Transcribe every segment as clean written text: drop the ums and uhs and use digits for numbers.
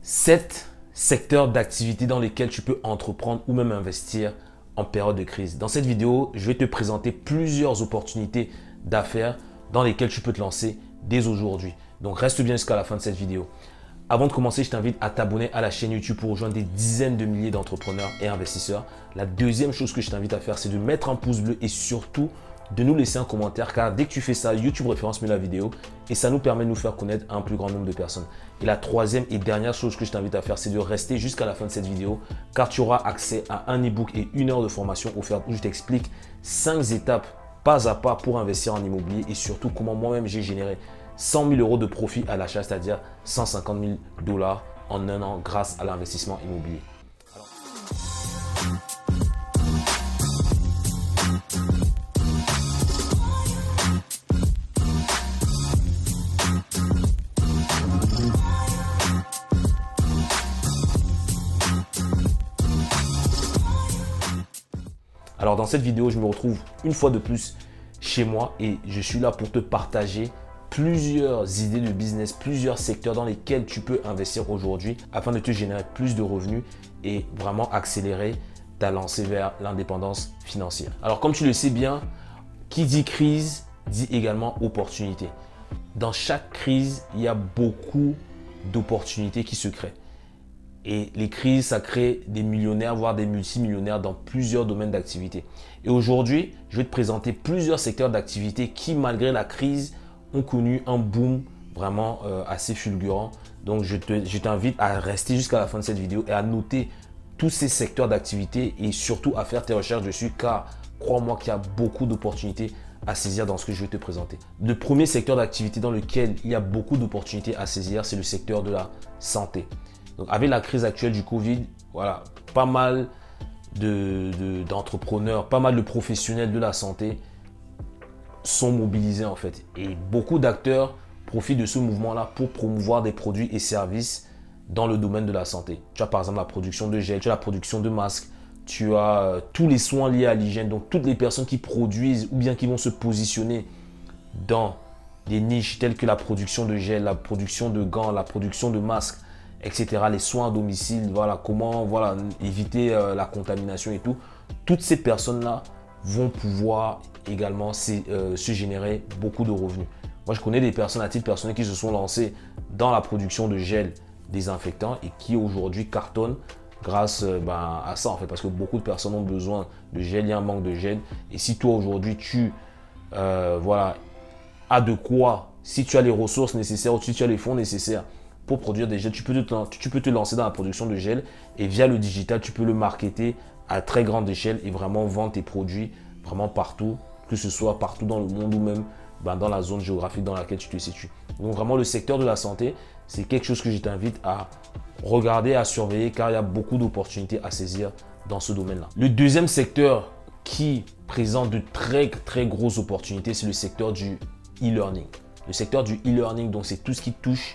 7 secteurs d'activité dans lesquels tu peux entreprendre ou même investir en période de crise. Dans cette vidéo, je vais te présenter plusieurs opportunités d'affaires dans lesquelles tu peux te lancer dès aujourd'hui. Donc reste bien jusqu'à la fin de cette vidéo. Avant de commencer, je t'invite à t'abonner à la chaîne YouTube pour rejoindre des dizaines de milliers d'entrepreneurs et investisseurs. La deuxième chose que je t'invite à faire, c'est de mettre un pouce bleu et surtout de nous laisser un commentaire, car dès que tu fais ça, YouTube référence mieux la vidéo et ça nous permet de nous faire connaître à un plus grand nombre de personnes. Et la troisième et dernière chose que je t'invite à faire, c'est de rester jusqu'à la fin de cette vidéo, car tu auras accès à un e-book et 1 heure de formation offerte où je t'explique 5 étapes pas à pas pour investir en immobilier et surtout comment moi-même j'ai généré 100 000 € de profit à l'achat, c'est-à-dire 150 000 $ en un an grâce à l'investissement immobilier. Alors dans cette vidéo, je me retrouve une fois de plus chez moi et je suis là pour te partager plusieurs idées de business, plusieurs secteurs dans lesquels tu peux investir aujourd'hui afin de te générer plus de revenus et vraiment accélérer ta lancée vers l'indépendance financière. Alors comme tu le sais bien, qui dit crise dit également opportunité. Dans chaque crise, il y a beaucoup d'opportunités qui se créent. Et les crises, ça crée des millionnaires, voire des multimillionnaires dans plusieurs domaines d'activité. Et aujourd'hui, je vais te présenter plusieurs secteurs d'activité qui, malgré la crise, ont connu un boom vraiment assez fulgurant. Donc, je t'invite à rester jusqu'à la fin de cette vidéo et à noter tous ces secteurs d'activité et surtout à faire tes recherches dessus, car crois-moi qu'il y a beaucoup d'opportunités à saisir dans ce que je vais te présenter. Le premier secteur d'activité dans lequel il y a beaucoup d'opportunités à saisir, c'est le secteur de la santé. Donc, avec la crise actuelle du Covid, voilà, pas mal d'entrepreneurs, pas mal de professionnels de la santé sont mobilisés en fait. Et beaucoup d'acteurs profitent de ce mouvement-là pour promouvoir des produits et services dans le domaine de la santé. Tu as par exemple la production de gel, tu as la production de masques, tu as tous les soins liés à l'hygiène. Donc, toutes les personnes qui produisent ou bien qui vont se positionner dans des niches telles que la production de gel, la production de gants, la production de masques, etc., les soins à domicile, voilà, comment éviter la contamination et tout. Toutes ces personnes-là vont pouvoir également se générer beaucoup de revenus. Moi, je connais des personnes à titre personnel qui se sont lancées dans la production de gel désinfectant et qui aujourd'hui cartonnent grâce à ça en fait, parce que beaucoup de personnes ont besoin de gel, il y a un manque de gel. Et si toi aujourd'hui tu as de quoi, si tu as les ressources nécessaires ou si tu as les fonds nécessaires pour produire des gels, tu peux te lancer dans la production de gel et via le digital, tu peux le marketer à très grande échelle et vraiment vendre tes produits vraiment partout, que ce soit partout dans le monde ou même dans la zone géographique dans laquelle tu te situes. Donc vraiment, le secteur de la santé, c'est quelque chose que je t'invite à regarder, à surveiller, car il y a beaucoup d'opportunités à saisir dans ce domaine-là. Le deuxième secteur qui présente de très très grosses opportunités, c'est le secteur du e-learning. Le secteur du e-learning, donc c'est tout ce qui touche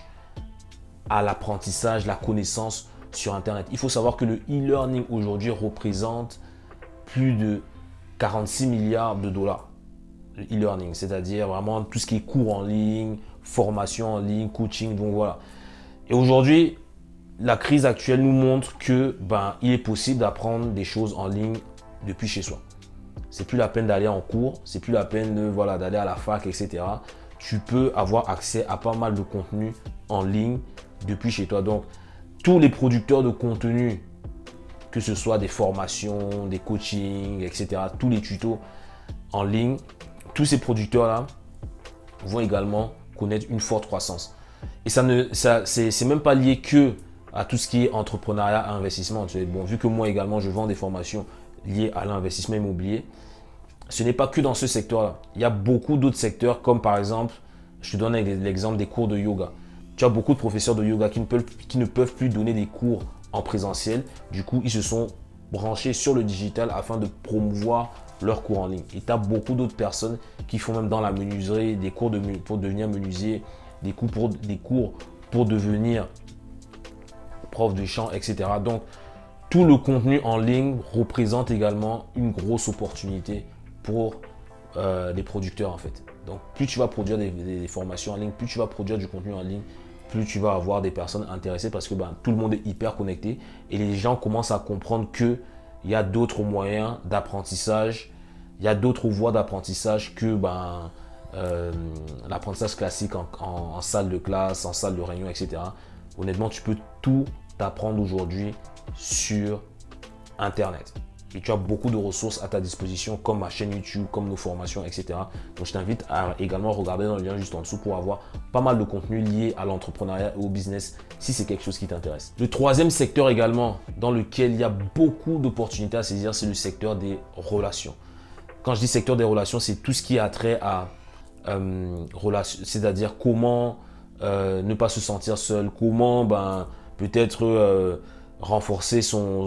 à l'apprentissage, la connaissance sur Internet. Il faut savoir que le e-learning aujourd'hui représente plus de 46 milliards de dollars. Le e-learning, c'est-à-dire vraiment tout ce qui est cours en ligne, formation en ligne, coaching, donc voilà. Et aujourd'hui, la crise actuelle nous montre que il est possible d'apprendre des choses en ligne depuis chez soi. C'est plus la peine d'aller en cours, c'est plus la peine d'aller à la fac, etc. Tu peux avoir accès à pas mal de contenu en ligne depuis chez toi. Donc, tous les producteurs de contenu, que ce soit des formations, des coachings, etc., tous les tutos en ligne, tous ces producteurs-là vont également connaître une forte croissance. Et c'est même pas lié que à tout ce qui est entrepreneuriat, investissement. Bon, vu que moi également, je vends des formations liées à l'investissement immobilier, ce n'est pas que dans ce secteur-là. Il y a beaucoup d'autres secteurs, comme par exemple, je te donne l'exemple des cours de yoga. Tu as beaucoup de professeurs de yoga qui ne peuvent plus donner des cours en présentiel. Du coup, ils se sont branchés sur le digital afin de promouvoir leurs cours en ligne. Et tu as beaucoup d'autres personnes qui font même dans la menuiserie des cours pour devenir menuisier, des cours pour devenir prof de chant, etc. Donc, tout le contenu en ligne représente également une grosse opportunité pour les producteurs en fait. Donc, plus tu vas produire des formations en ligne, plus tu vas produire du contenu en ligne, plus tu vas avoir des personnes intéressées parce que tout le monde est hyper connecté et les gens commencent à comprendre qu'il y a d'autres moyens d'apprentissage, il y a d'autres voies d'apprentissage que l'apprentissage classique en salle de classe, en salle de réunion, etc. Honnêtement, tu peux tout apprendre aujourd'hui sur Internet. Et tu as beaucoup de ressources à ta disposition, comme ma chaîne YouTube, comme nos formations, etc. Donc, je t'invite à également regarder dans le lien juste en dessous pour avoir pas mal de contenu lié à l'entrepreneuriat et au business, si c'est quelque chose qui t'intéresse. Le troisième secteur également, dans lequel il y a beaucoup d'opportunités à saisir, c'est le secteur des relations. Quand je dis secteur des relations, c'est tout ce qui a trait à c'est-à-dire comment ne pas se sentir seul, comment peut-être renforcer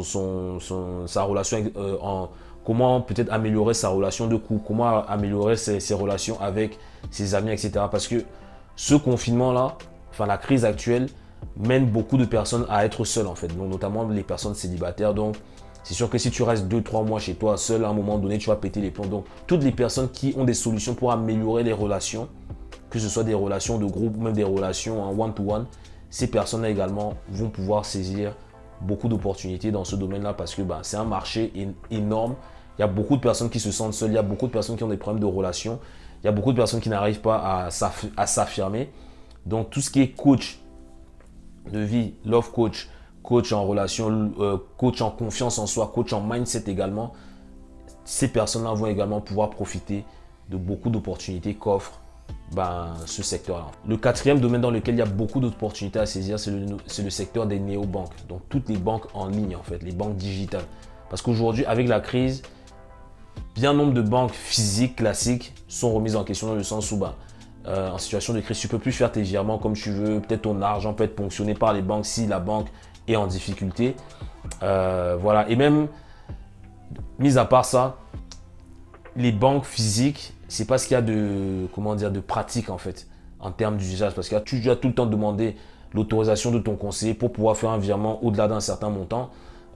sa relation, comment peut-être améliorer sa relation de couple, comment améliorer ses relations avec ses amis, etc. Parce que ce confinement-là, la crise actuelle, mène beaucoup de personnes à être seules en fait, donc, notamment les personnes célibataires. Donc, c'est sûr que si tu restes 2-3 mois chez toi seul, à un moment donné, tu vas péter les plombs. Donc, toutes les personnes qui ont des solutions pour améliorer les relations, que ce soit des relations de groupe ou même des relations en one-to-one, ces personnes-là également vont pouvoir saisir beaucoup d'opportunités dans ce domaine-là parce que c'est un marché énorme. Il y a beaucoup de personnes qui se sentent seules, il y a beaucoup de personnes qui ont des problèmes de relations, il y a beaucoup de personnes qui n'arrivent pas à s'affirmer. Donc, tout ce qui est coach de vie, love coach, coach en relation, coach en confiance en soi, coach en mindset également, ces personnes-là vont également pouvoir profiter de beaucoup d'opportunités qu'offre ce secteur-là. Le quatrième domaine dans lequel il y a beaucoup d'opportunités à saisir, c'est le secteur des néobanques. Donc, toutes les banques en ligne, en fait, les banques digitales. Parce qu'aujourd'hui, avec la crise, bien nombre de banques physiques classiques sont remises en question dans le sens où en situation de crise, tu ne peux plus faire tes virements comme tu veux. Peut-être ton argent peut être ponctionné par les banques si la banque est en difficulté. Voilà. Et même, mis à part ça, les banques physiques, c'est pas ce qu'il y a de pratique en fait, en termes d'usage. Parce que tu dois tout le temps demander l'autorisation de ton conseiller pour pouvoir faire un virement au-delà d'un certain montant.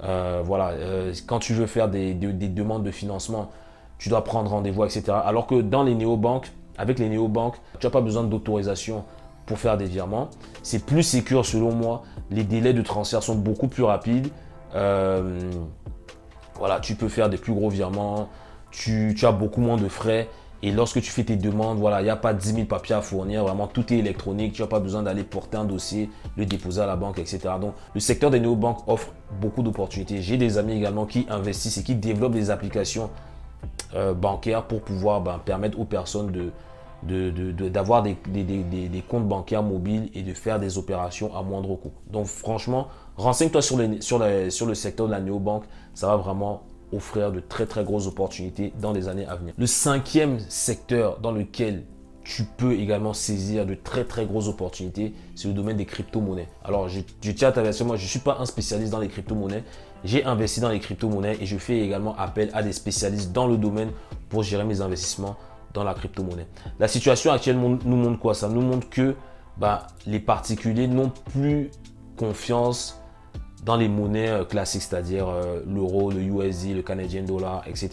Quand tu veux faire des demandes de financement, tu dois prendre rendez-vous, etc. Alors que dans les néobanques, avec les néobanques, tu n'as pas besoin d'autorisation pour faire des virements. C'est plus sécure selon moi. Les délais de transfert sont beaucoup plus rapides. Tu peux faire des plus gros virements. Tu as beaucoup moins de frais. Et lorsque tu fais tes demandes, il n'y a pas 10 000 papiers à fournir. Vraiment, tout est électronique. Tu n'as pas besoin d'aller porter un dossier, le déposer à la banque, etc. Donc, le secteur des néobanques offre beaucoup d'opportunités. J'ai des amis également qui investissent et qui développent des applications bancaires pour pouvoir permettre aux personnes d'avoir des comptes bancaires mobiles et de faire des opérations à moindre coût. Donc, franchement, renseigne-toi sur le secteur de la néobanque. Ça va vraiment offrir de très très grosses opportunités dans les années à venir. Le cinquième secteur dans lequel tu peux également saisir de très très grosses opportunités, c'est le domaine des crypto-monnaies. Alors, je tiens à t'avertir, moi je ne suis pas un spécialiste dans les crypto-monnaies. J'ai investi dans les crypto-monnaies et je fais également appel à des spécialistes dans le domaine pour gérer mes investissements dans la crypto-monnaie. La situation actuelle nous montre quoi? Ça nous montre que les particuliers n'ont plus confiance dans les monnaies classiques, c'est-à-dire l'euro, le USD, le Canadian dollar, etc.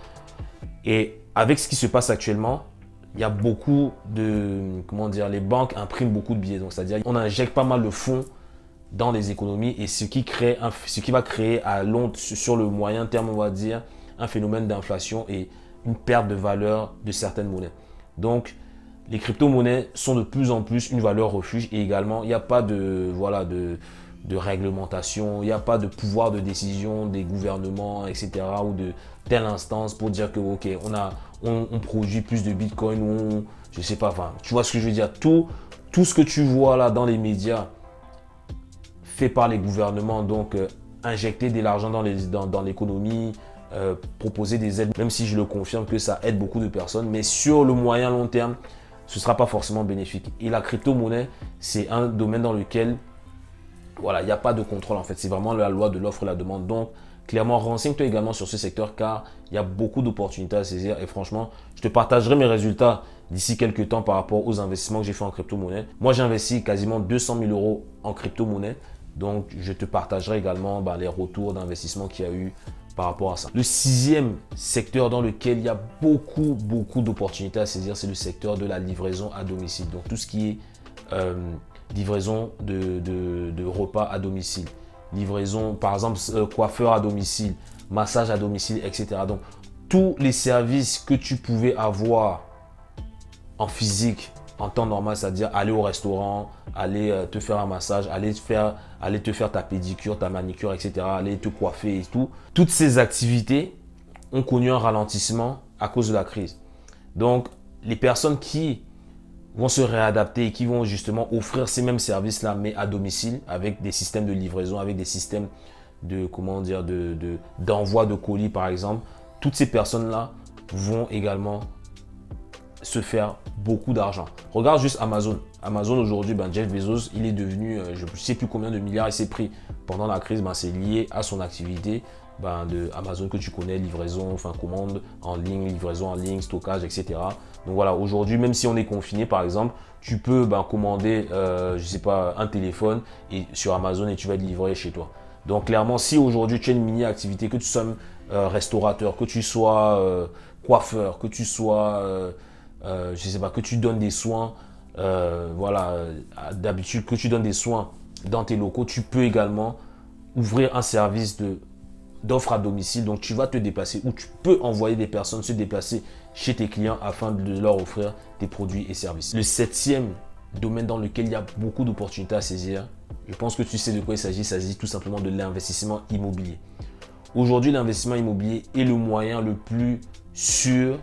Et avec ce qui se passe actuellement, il y a beaucoup les banques impriment beaucoup de billets. Donc, c'est-à-dire on injecte pas mal de fonds dans les économies et ce qui va créer sur le moyen terme, on va dire, un phénomène d'inflation et une perte de valeur de certaines monnaies. Donc, les crypto-monnaies sont de plus en plus une valeur refuge et également, il n'y a pas de réglementation, il n'y a pas de pouvoir de décision des gouvernements, etc. ou de telle instance pour dire que ok, on produit plus de bitcoin ou je sais pas, tu vois ce que je veux dire. Tout ce que tu vois là dans les médias fait par les gouvernements, donc injecter de l'argent dans l'économie, proposer des aides, même si je le confirme que ça aide beaucoup de personnes, mais sur le moyen long terme, ce ne sera pas forcément bénéfique. Et la crypto-monnaie, c'est un domaine dans lequel il n'y a pas de contrôle en fait. C'est vraiment la loi de l'offre et la demande. Donc, clairement, renseigne-toi également sur ce secteur car il y a beaucoup d'opportunités à saisir. Et franchement, je te partagerai mes résultats d'ici quelques temps par rapport aux investissements que j'ai fait en crypto-monnaie. Moi, j'ai investi quasiment 200 000 euros en crypto-monnaie. Donc, je te partagerai également les retours d'investissement qu'il y a eu par rapport à ça. Le sixième secteur dans lequel il y a beaucoup d'opportunités à saisir, c'est le secteur de la livraison à domicile. Donc, tout ce qui est livraison de repas à domicile, livraison, par exemple, coiffeur à domicile, massage à domicile, etc. Donc, tous les services que tu pouvais avoir en physique en temps normal, c'est-à-dire aller au restaurant, aller te faire un massage, aller te faire ta pédicure, ta manicure, etc., aller te coiffer et tout. Toutes ces activités ont connu un ralentissement à cause de la crise. Donc, les personnes qui vont se réadapter et qui vont justement offrir ces mêmes services-là, mais à domicile, avec des systèmes de livraison, avec des systèmes de, comment dire, d'envoi de colis, par exemple, toutes ces personnes-là vont également se faire beaucoup d'argent. Regarde juste Amazon. Amazon aujourd'hui, Jeff Bezos, il est devenu, je ne sais plus combien de milliards il s'est pris pendant la crise. C'est lié à son activité de Amazon que tu connais, livraison, enfin commande en ligne, livraison en ligne, stockage, etc. Donc voilà, aujourd'hui, même si on est confiné, par exemple, tu peux commander, je sais pas, un téléphone et sur Amazon et tu vas être livré chez toi. Donc clairement, si aujourd'hui tu as une mini-activité, que tu sois restaurateur, que tu sois coiffeur, que tu sois je sais pas, que tu donnes des soins, voilà, d'habitude que tu donnes des soins dans tes locaux, tu peux également ouvrir un service d'offre à domicile. Donc tu vas te déplacer ou tu peux envoyer des personnes se déplacer chez tes clients afin de leur offrir tes produits et services. Le 7e domaine dans lequel il y a beaucoup d'opportunités à saisir, je pense que tu sais de quoi il s'agit tout simplement de l'investissement immobilier. Aujourd'hui, l'investissement immobilier est le moyen le plus sûr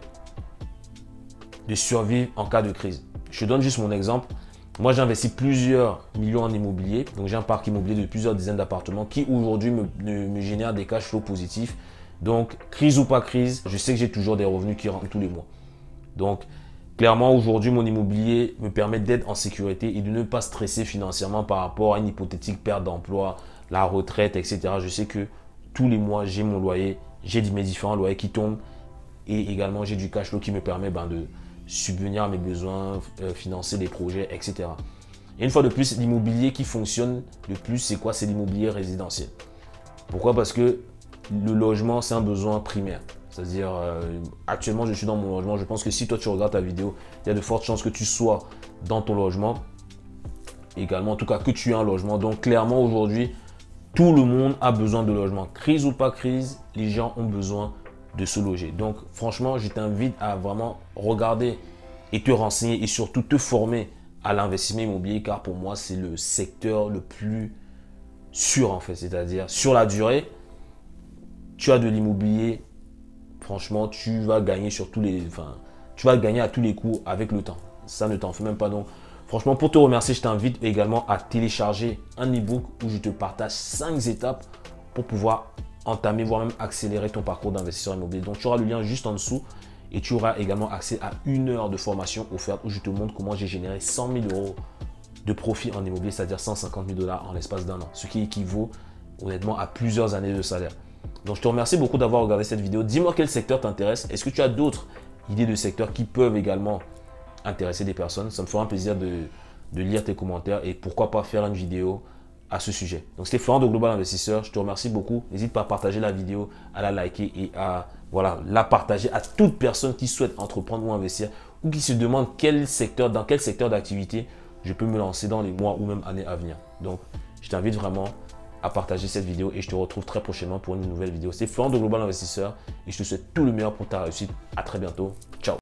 de survivre en cas de crise. Je te donne juste mon exemple. Moi, j'ai investi plusieurs millions en immobilier. Donc, j'ai un parc immobilier de plusieurs dizaines d'appartements qui aujourd'hui me génèrent des cash flows positifs. Donc, crise ou pas crise, je sais que j'ai toujours des revenus qui rentrent tous les mois. Donc, clairement, aujourd'hui, mon immobilier me permet d'être en sécurité et de ne pas stresser financièrement par rapport à une hypothétique perte d'emploi, la retraite, etc. Je sais que tous les mois, j'ai mon loyer, j'ai mes différents loyers qui tombent et également, j'ai du cash flow qui me permet de subvenir à mes besoins, financer des projets, etc. Et une fois de plus, l'immobilier qui fonctionne le plus, c'est quoi? C'est l'immobilier résidentiel. Pourquoi? Parce que le logement, c'est un besoin primaire. C'est-à-dire, actuellement, je suis dans mon logement. Je pense que si toi, tu regardes ta vidéo, il y a de fortes chances que tu sois dans ton logement. Également, en tout cas, que tu aies un logement. Donc, clairement, aujourd'hui, tout le monde a besoin de logement. Crise ou pas crise, les gens ont besoin de se loger. Donc, franchement, je t'invite à vraiment regarder et te renseigner et surtout te former à l'investissement immobilier car pour moi, c'est le secteur le plus sûr en fait. C'est-à-dire, sur la durée, tu as de l'immobilier, franchement, tu vas gagner tu vas gagner à tous les coups avec le temps. Ça ne t'en fais même pas. Donc, franchement, pour te remercier, je t'invite également à télécharger un e-book où je te partage 5 étapes pour pouvoir entamer, voire même accélérer ton parcours d'investisseur immobilier. Donc, tu auras le lien juste en dessous et tu auras également accès à 1 heure de formation offerte où je te montre comment j'ai généré 100 000 euros de profit en immobilier, c'est-à-dire 150 000 $ en l'espace d'1 an, ce qui équivaut honnêtement à plusieurs années de salaire. Donc, je te remercie beaucoup d'avoir regardé cette vidéo. Dis-moi quel secteur t'intéresse. Est-ce que tu as d'autres idées de secteurs qui peuvent également intéresser des personnes? Ça me fera un plaisir de lire tes commentaires et pourquoi pas faire une vidéo à ce sujet. Donc, c'était Florent de Global Investisseur. Je te remercie beaucoup. N'hésite pas à partager la vidéo, à la liker et à la partager à toute personne qui souhaite entreprendre ou investir ou qui se demande dans quel secteur d'activité je peux me lancer dans les mois ou même années à venir. Donc, je t'invite vraiment à partager cette vidéo et je te retrouve très prochainement pour une nouvelle vidéo. C'est Florent de Global Investisseur et je te souhaite tout le meilleur pour ta réussite. À très bientôt. Ciao.